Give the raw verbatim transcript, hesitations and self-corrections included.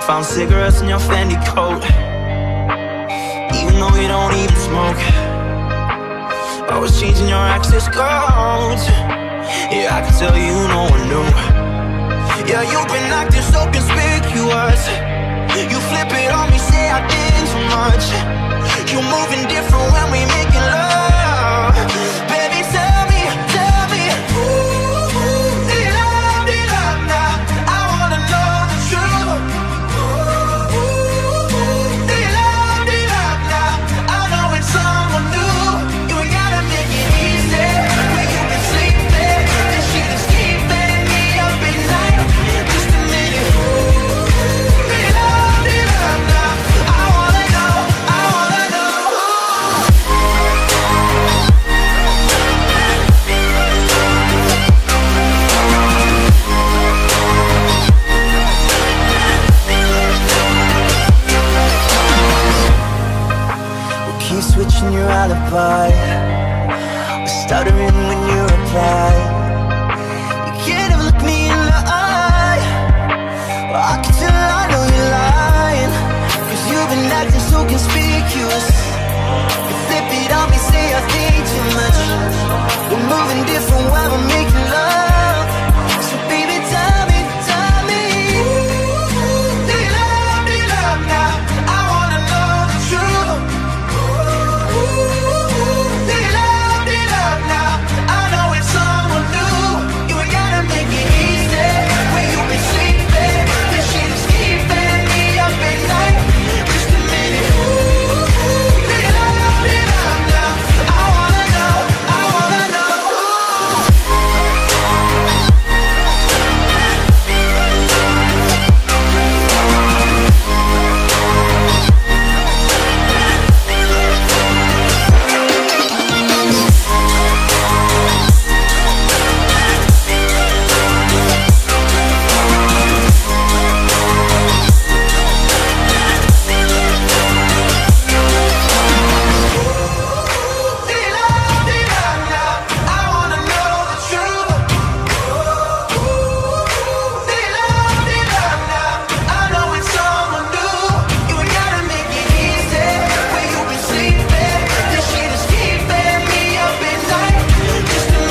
Found cigarettes in your Fendi coat, even though you don't even smoke. Always changing your access codes. Yeah, I can tell you no one knew. Yeah, you've been acting so conspicuous. You flip it on me, say I did too much. You moving different when we making love. Baby, tell me, tell me, ooh, ooh, did I, did I not? I wanna know the truth. Ooh, ooh, ooh, did I, did I not? I know it's someone new. You ain't gotta make it easy. When you been sleeping, this shit is keeping me up at night. Just a minute. Ooh, did I, did I not? I wanna know, I wanna know. Keep switching your alibi. We're stuttering when you reply. You can't even look me in the eye. Well, I can tell I know you're lying, cause you've been acting so conspicuous. You flip it on me, say I think